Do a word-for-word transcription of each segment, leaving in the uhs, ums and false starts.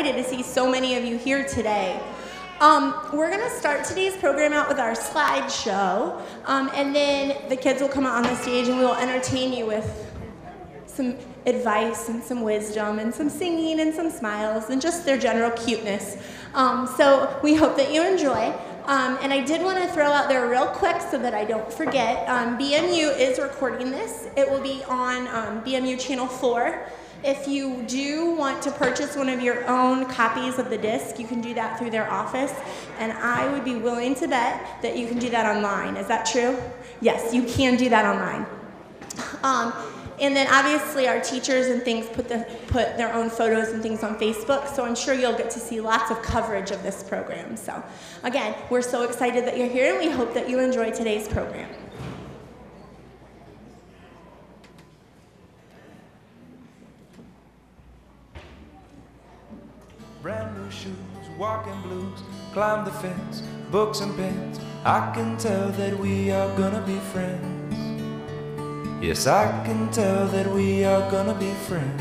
excited to see so many of you here today. Um, we're going to start today's program out with our slideshow, um, and then the kids will come out on the stage and we will entertain you with some advice and some wisdom and some singing and some smiles and just their general cuteness. Um, so we hope that you enjoy. Um, and I did want to throw out there real quick so that I don't forget, um, B M U is recording this. It will be on um, B M U Channel four. If you do want to purchase one of your own copies of the disc, you can do that through their office. And I would be willing to bet that you can do that online. Is that true? Yes, you can do that online. Um, And then obviously our teachers and things put, the, put their own photos and things on Facebook, so I'm sure you'll get to see lots of coverage of this program. So again, we're so excited that you're here and we hope that you enjoy today's program. Brand new shoes, walking blues, climb the fence, books and pens. I can tell that we are gonna be friends. Yes, I can tell that we are gonna be friends.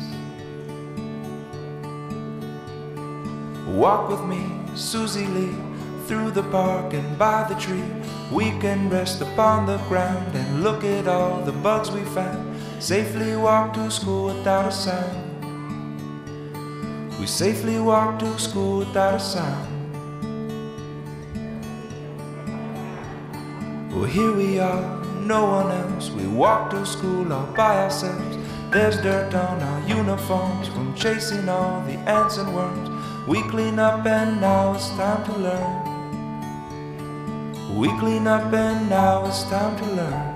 Walk with me, Susie Lee, through the park and by the tree. We can rest upon the ground and look at all the bugs we found. Safely walk to school without a sound. We safely walk to school without a sound. Well, here we are, no one else. We walk to school all by ourselves. There's dirt on our uniforms from chasing all the ants and worms. We clean up and now it's time to learn. We clean up and now it's time to learn.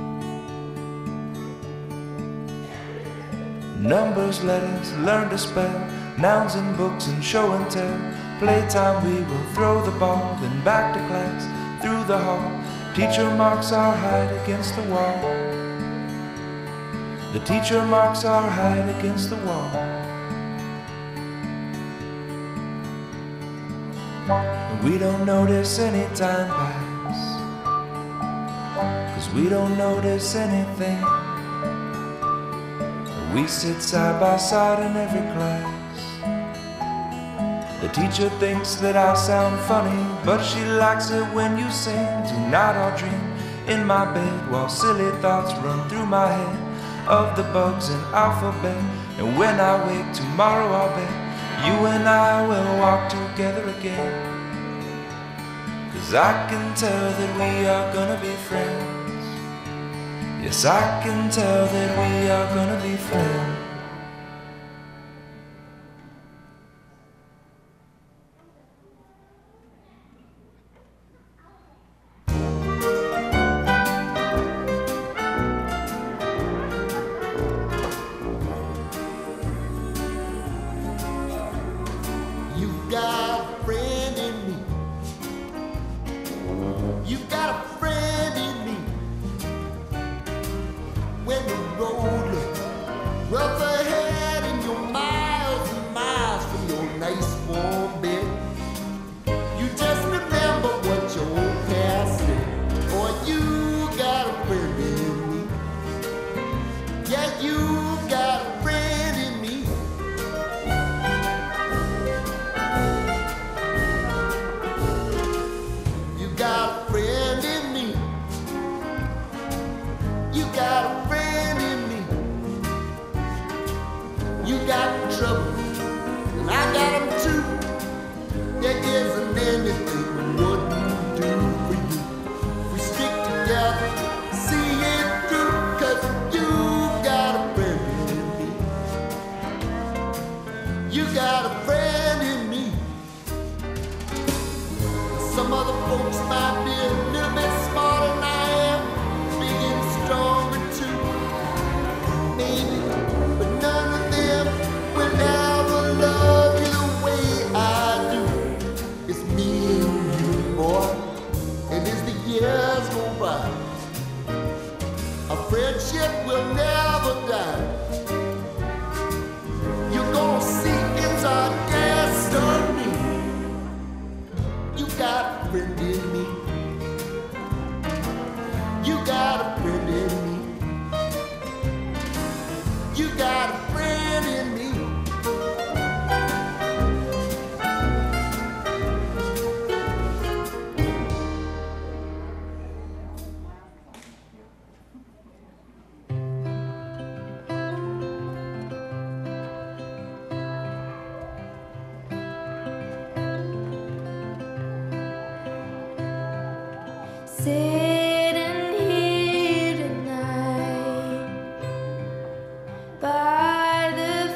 Numbers, letters, learn to spell, nouns and books and show and tell. Playtime we will throw the ball, then back to class, through the hall. Teacher marks our height against the wall. The teacher marks our height against the wall. And we don't notice any time pass, 'cause we don't notice anything. We sit side by side in every class. The teacher thinks that I sound funny, but she likes it when you sing. Tonight I'll dream in my bed while silly thoughts run through my head of the bugs in alphabet. And when I wake tomorrow I'll bet you and I will walk together again. 'Cause I can tell that we are gonna be friends. Yes, I can tell that we are gonna be friends. Friend in me. sitting here tonight by the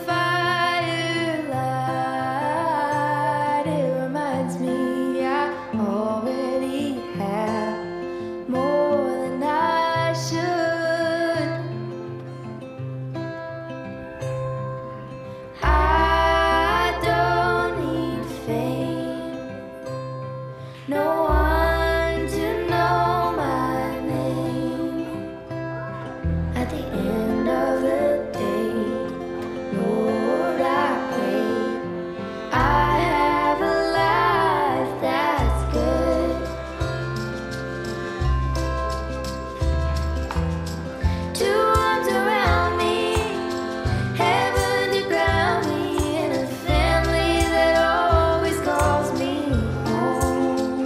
firelight. It reminds me I already have more than I should. I don't need fame, no one to know my name. At the end of the day, Lord, I pray I have a life that's good. Two arms around me, heaven to ground me, and a family that always calls me home.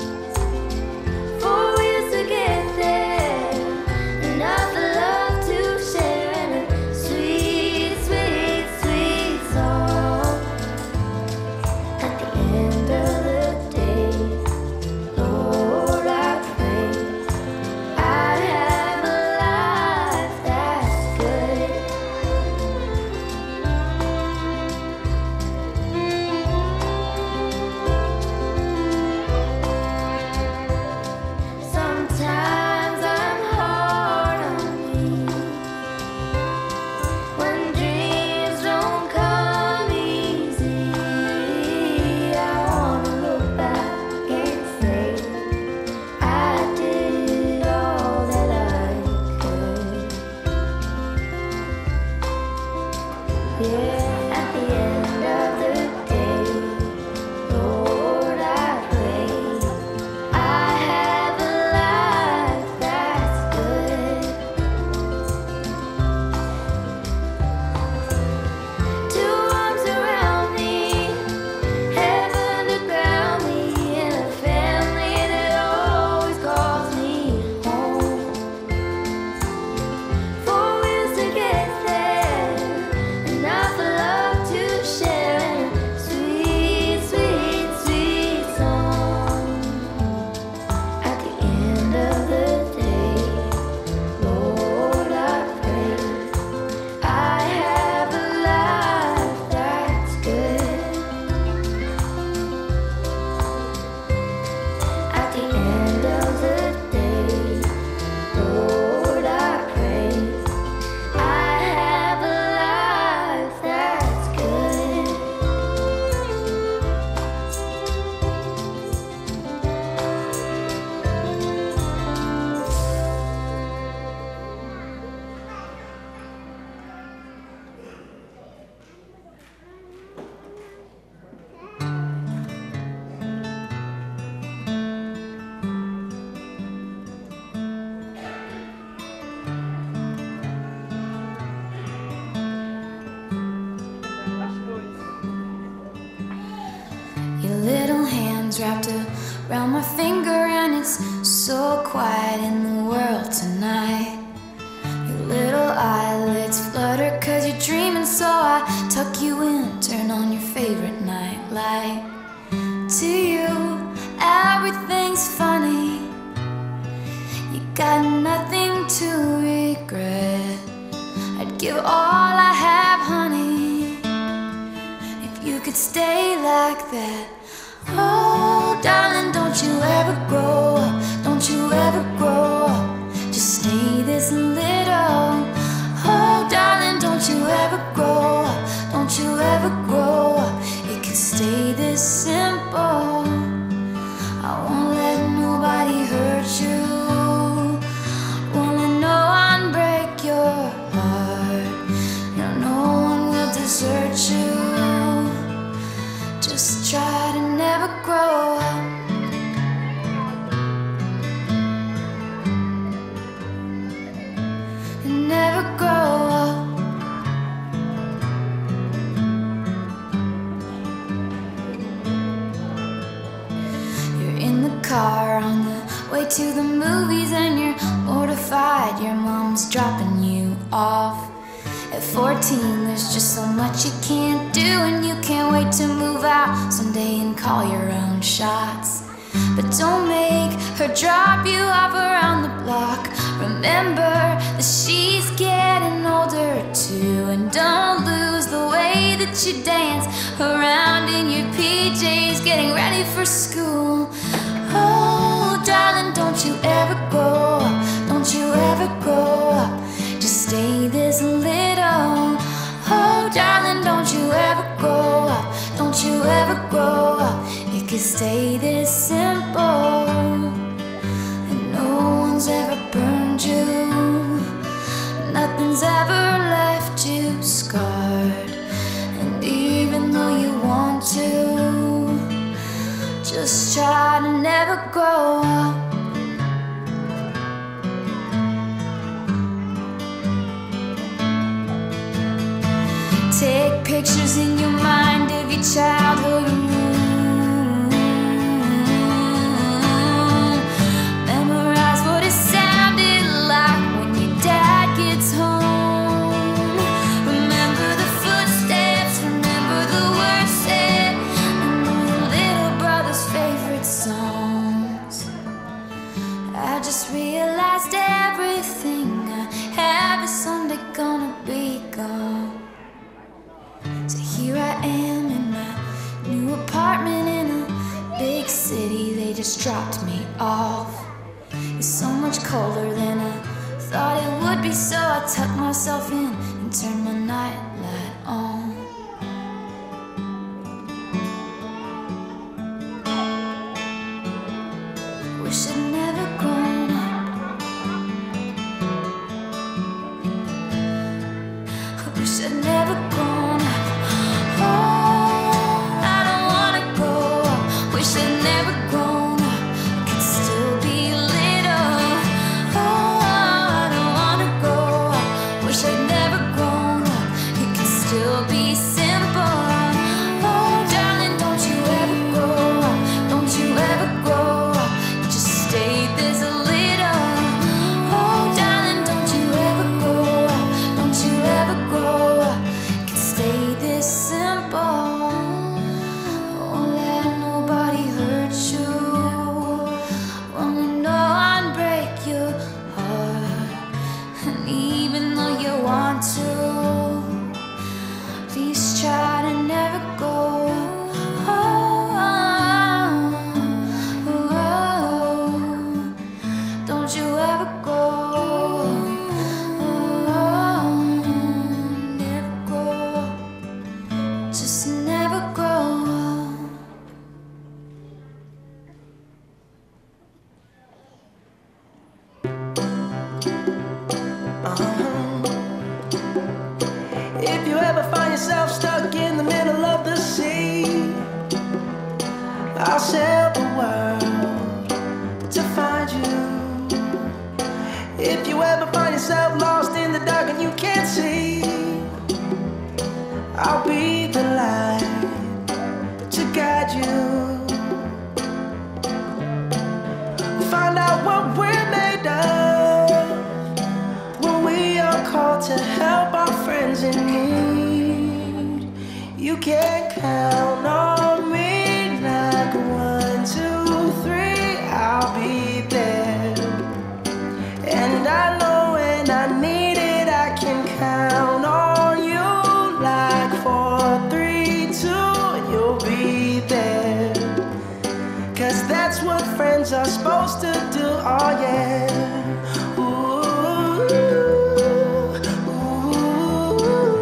Four wheels to get there, enough love to share, and a sweet, sweet, sweet song. At the end of the day, Lord, I pray I have a life that's good. Sometimes I'm hard on me when dreams don't come easy. I wanna look back and say I did all that I could. Yeah, at the end of the day, Lord, I pray I have a life that's good. Two arms around me, heaven to ground me, and a family that always calls me home. Four wheels to get there, enough love to share, and a sweet, sweet, sweet song. At the end of the day, Lord, I pray I have a life that's good. At the end of the day, Lord, I pray I have a life that's good. Your little hands wrapped around my finger, and it's so quiet in the world tonight. Your little eyelids flutter cause you're dreaming, so I tuck you in, turn on your favorite night light. To you, everything's funny. You got nothing to regret. I'd give all I have, honey, if you could stay like that. Oh, darling, don't you ever grow up, don't you ever grow up, just stay this little. Oh, darling, don't you ever grow up, don't you ever grow up, it can stay this simple. I won't let nobody hurt you, won't let no one break your heart. No, no one will desert you. Just try to never grow up. And never grow up. You're in the car on the way to the movies, and you're mortified your mom's dropping you off. At fourteen, there's just so much you can't do, and you can't wait to move out someday and call your own shots. but don't make her drop you off around the block. Remember that she's getting older too, and don't lose the way that you dance around in your P Js, getting ready for school. Oh, darling, don't you ever grow up, don't you ever grow up, just stay this little. Oh, darling, don't you ever grow up, don't you ever grow up, it could stay this simple. And no one's ever burned you, nothing's ever left you scarred. And even though you want to, just try to never grow up. Take pictures in your mind of your childhood room. Memorize what it sounded like when your dad gets home. Remember the footsteps, remember the words said, and your little brother's favorite songs. I just realized everything I have is someday gonna be gone. So here I am in my new apartment in a big city. They just dropped me off. It's so much colder than I thought it would be, so I tucked myself in and turned my nightlight on. Wish I'd never grown up. I wish I'd never grown up. If you ever find yourself stuck in the middle of the sea, I'll sail the world to find you. If you ever find yourself lost in the dark and you can't see, I'll be the light to guide you. Find out what we're made of when we are called to help our friends in need. You can count on me like one, two, three, I'll be there. And I know when I need it, I can count on you like four, three, two, and you'll be there. Cause that's what friends are supposed to do, oh yeah. Ooh, ooh,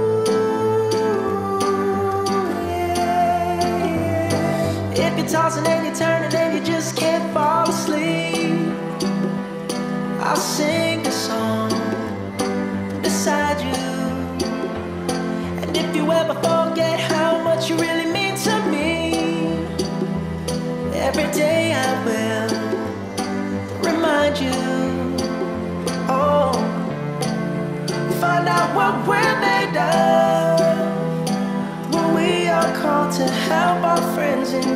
yeah. If you're tossing and you're turning and you just can't fall asleep, I'll sing a song beside you. And if you ever forget how much you really mean to me, every day I will remind you. Oh, find out what we're made of when we are called to help our friends in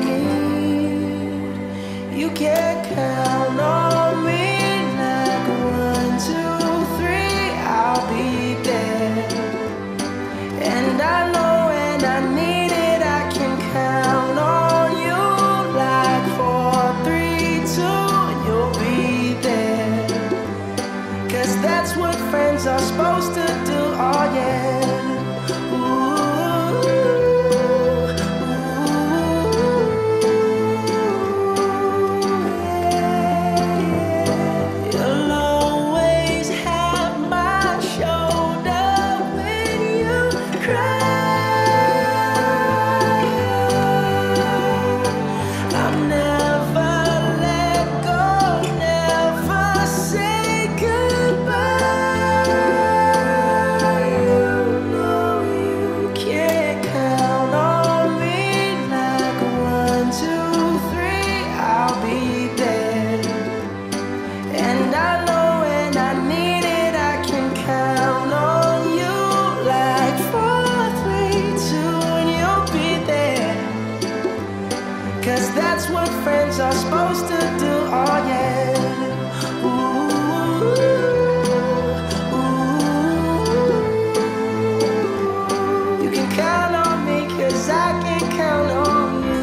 need. You can count on me like one, two, three, I'll be there. And I know when I need it, I can count on you like four, three, just what friends are supposed to do. Oh yeah. Ooh, ooh. You can count on me, 'cause I can count on you.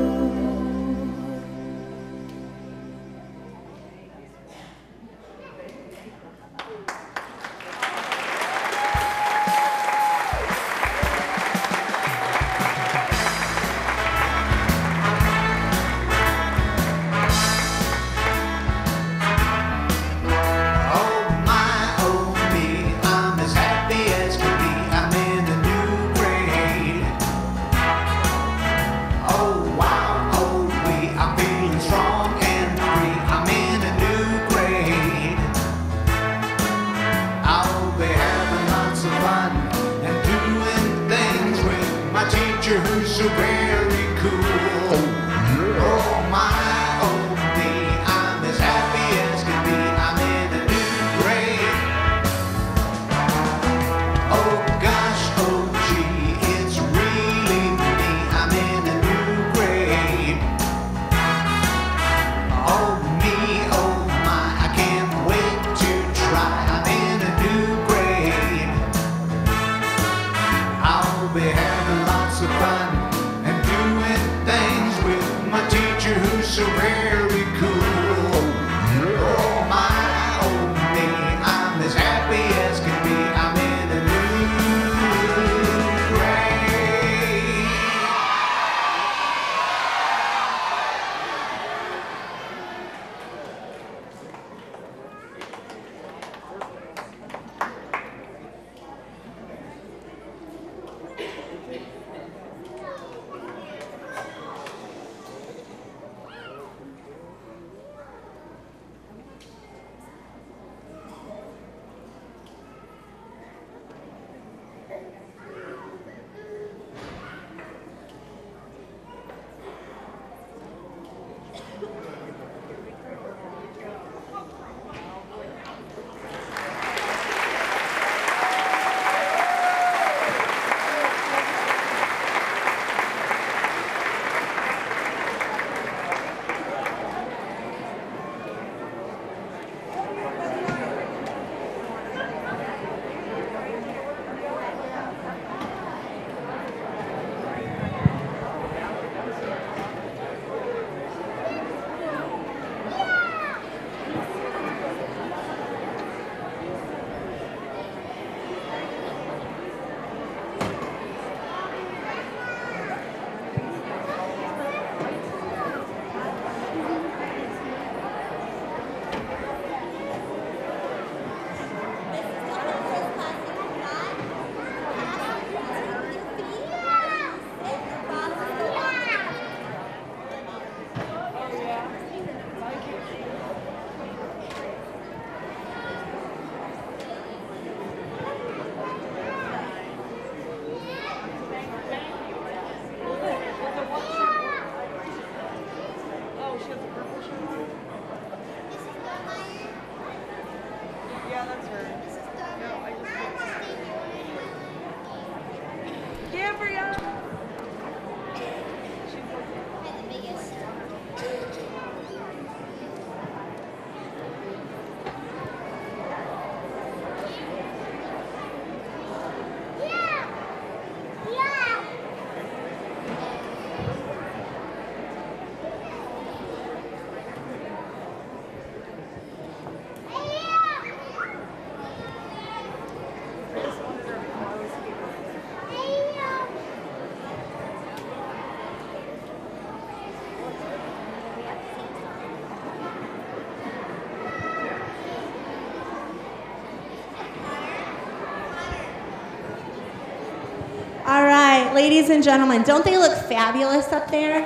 All right, ladies and gentlemen, don't they look fabulous up there?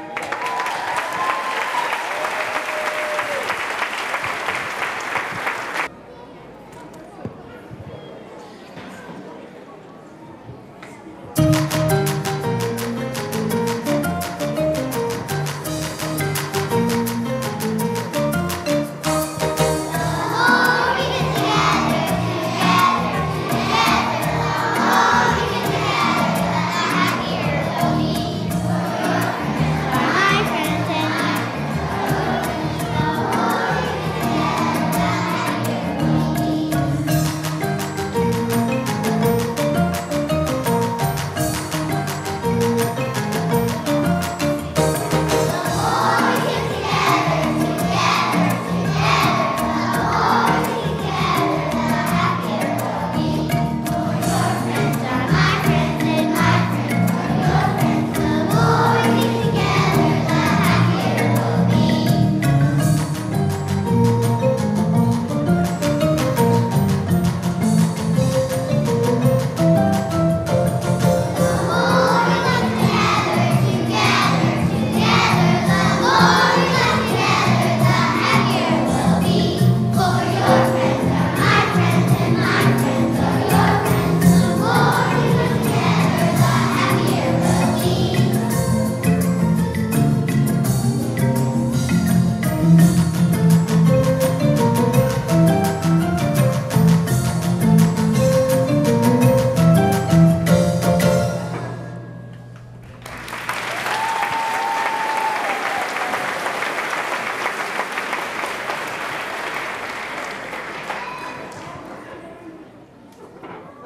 Together, together, together, together,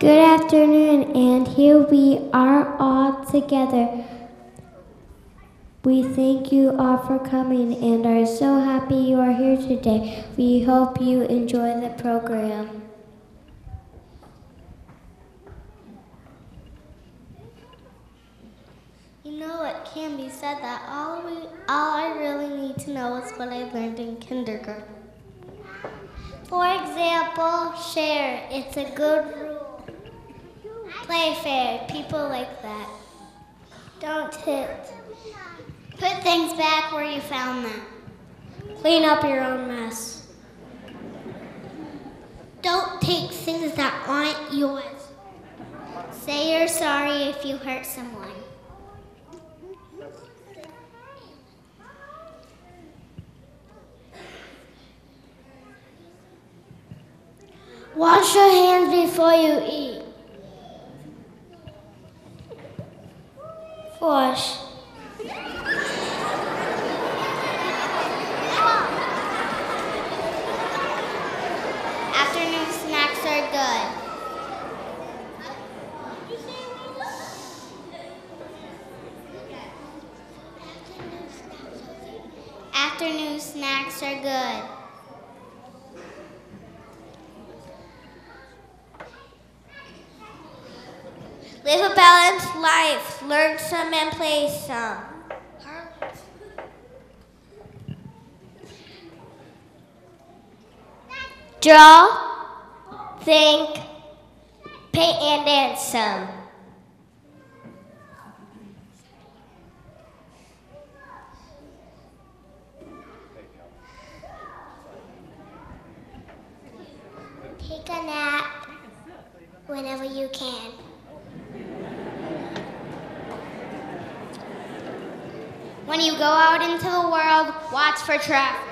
Good afternoon, and here we are all together. We thank you all for coming and are so happy you are here today. We hope you enjoy the program. You know, it can be said that all, we, all I really need to know is what I learned in kindergarten. For example, share. It's a good rule. Play fair. People like that. Don't hit. Put things back where you found them. Clean up your own mess. Don't take things that aren't yours. Say you're sorry if you hurt someone. Wash your hands before you eat. Wash. Afternoon snacks are good. Afternoon snacks are good. Live a balanced life. Learn some and play some. Draw, think, paint, and dance some. Take a nap whenever you can. When you go out into the world, watch for traffic.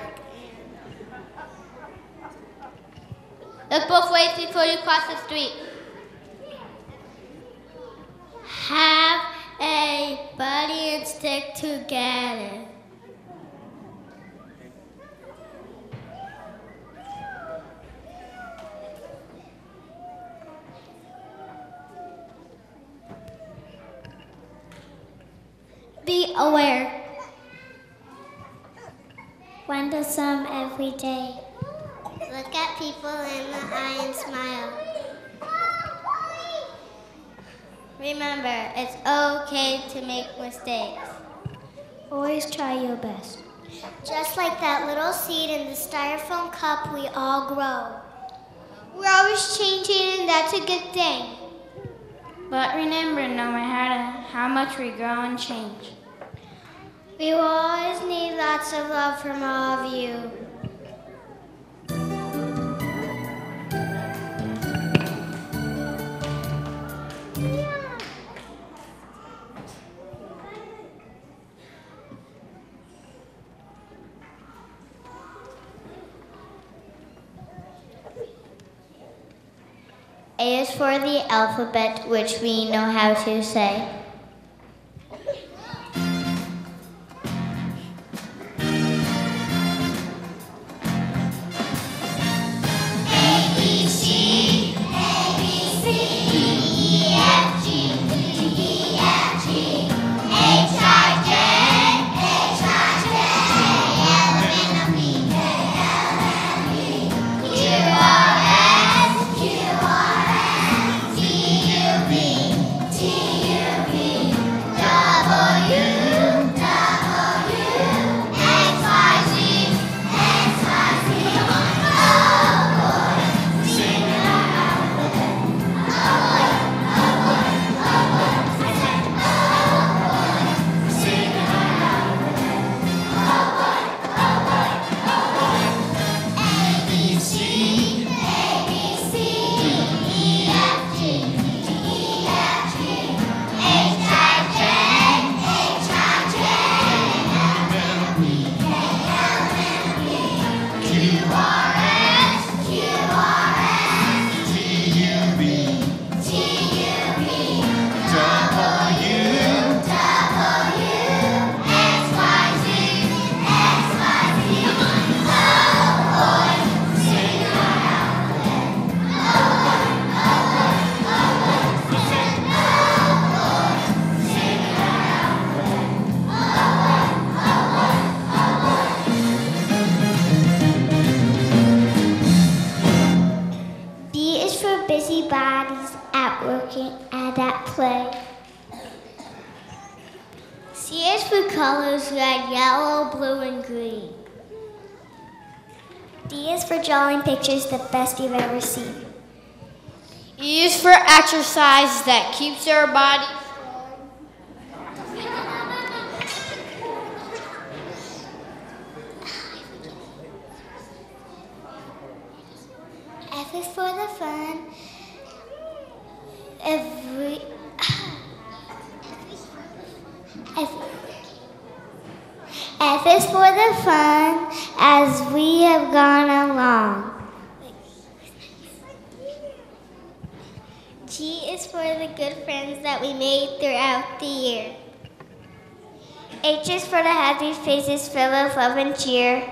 Look both ways before you cross the street. Have a buddy and stick together. Be aware. One to some every day. Look at people in the eye and smile. Remember, it's okay to make mistakes. Always try your best. Just like that little seed in the styrofoam cup, we all grow. We're always changing, and that's a good thing. But remember, no matter how much we grow and change, we will always need lots of love from all of you. A is for the alphabet, which we know how to say. T U V working and at play. C is for colors, red, yellow, blue, and green. D is for drawing pictures the best you've ever seen. E is for exercise that keeps our body strong. F is for the fun. Every F, F is for the fun as we have gone along. G is for the good friends that we made throughout the year. H is for the happy faces full of love and cheer.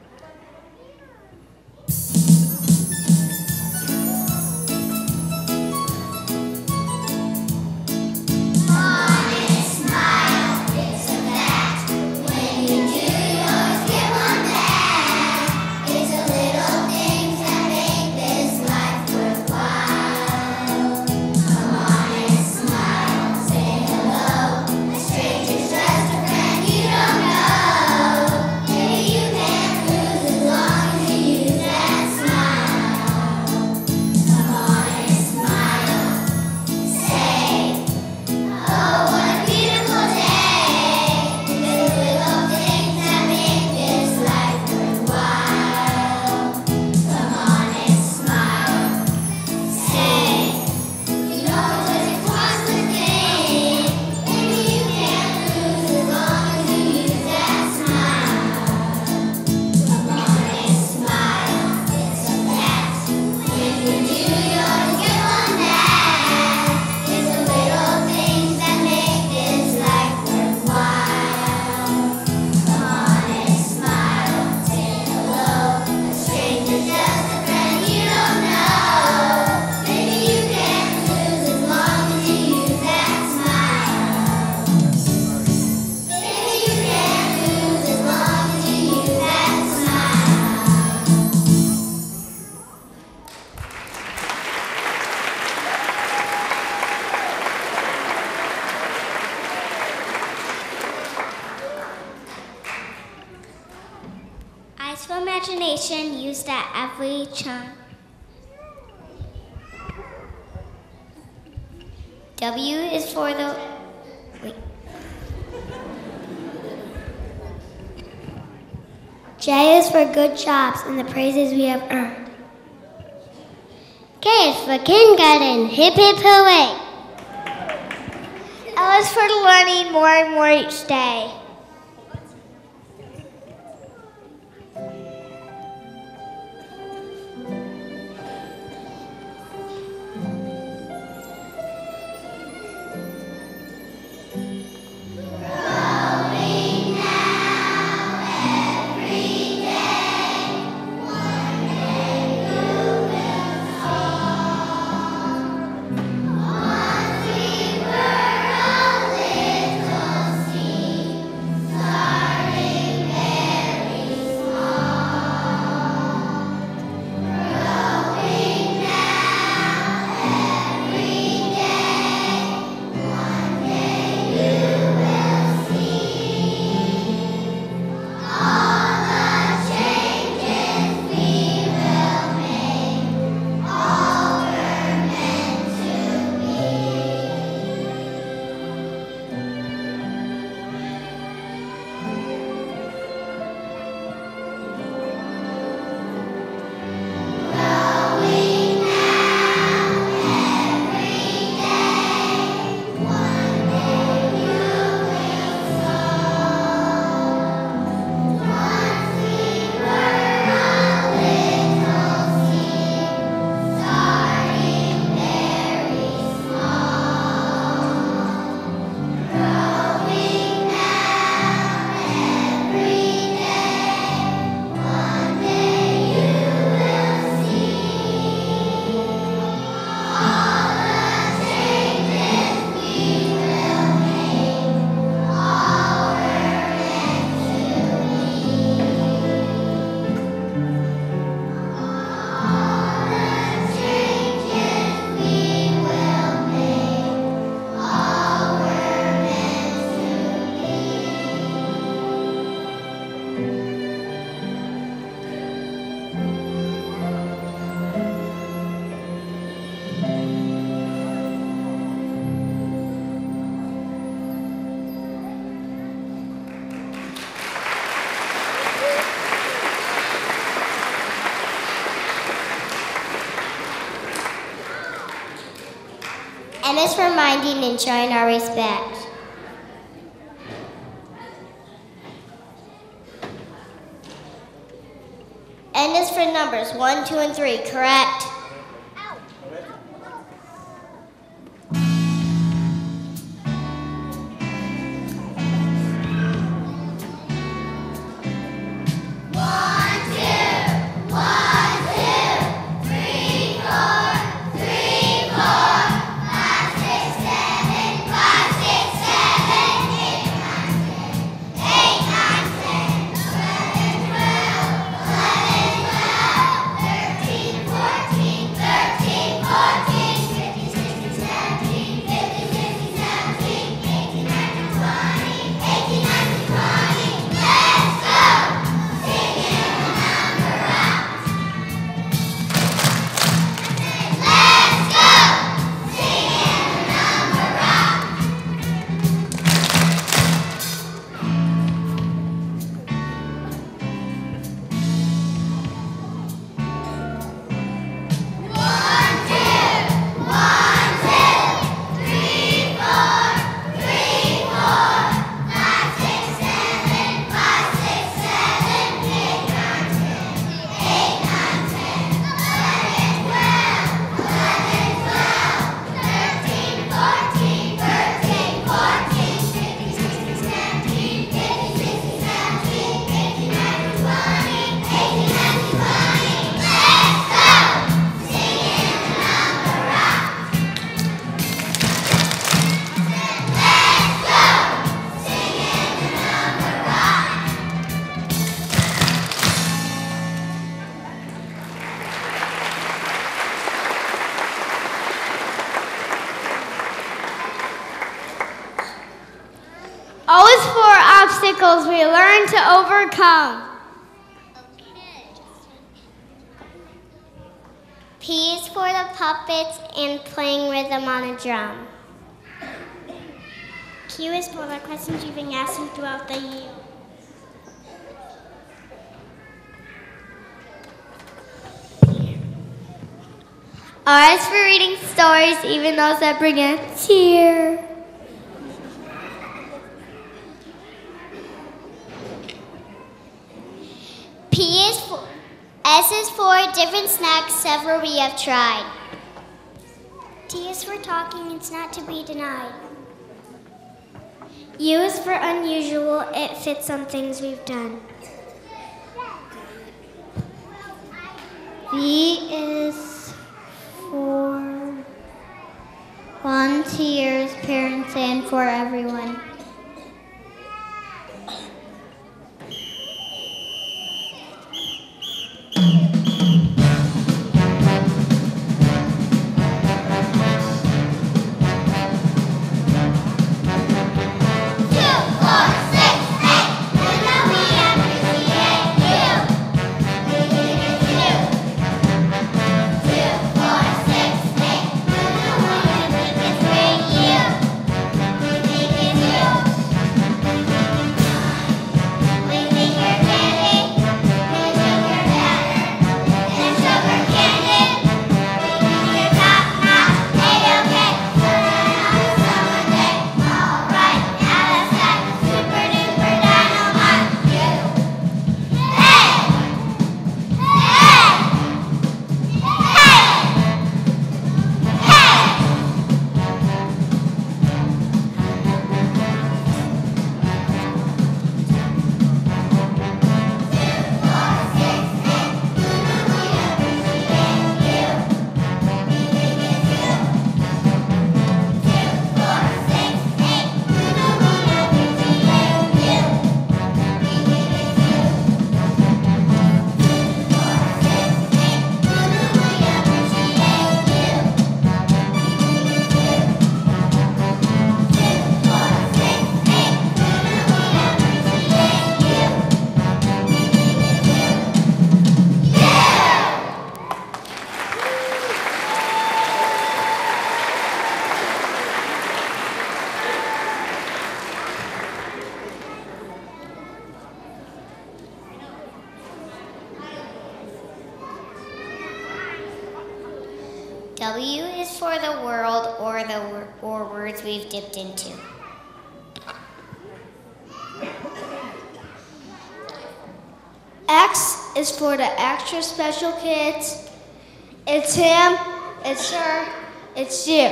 Imagination used at every turn. W is for the wait. J is for good jobs and the praises we have earned. K is for kindergarten, hip hip hooray. L is for learning more and more each day. N is for minding and showing our respect. N is for numbers, one, two, and three, correct? O is for obstacles we learn to overcome. P is for the puppets and playing rhythm on a drum. Q is for the questions you've been asking throughout the year. R is for reading stories, even those that bring a tear. P is for, S is for different snacks, several we have tried. T is for talking, it's not to be denied. U is for unusual, it fits on things we've done. V is for volunteers, parents, and for everyone. You. W is for the world or the or words we've dipped into. X is for the extra special kids. It's him, it's her, it's you.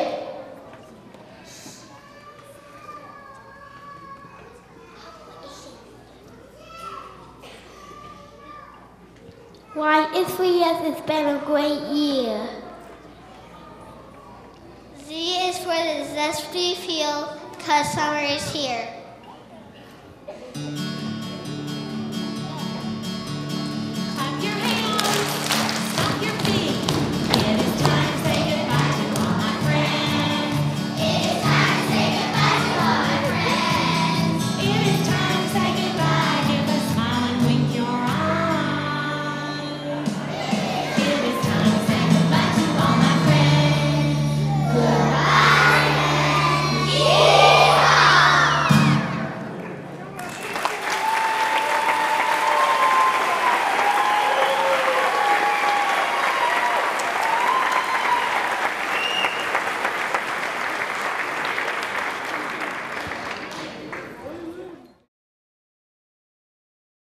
Y is for yes, it's been a great year. Z is for the zesty feel, cause summer is here.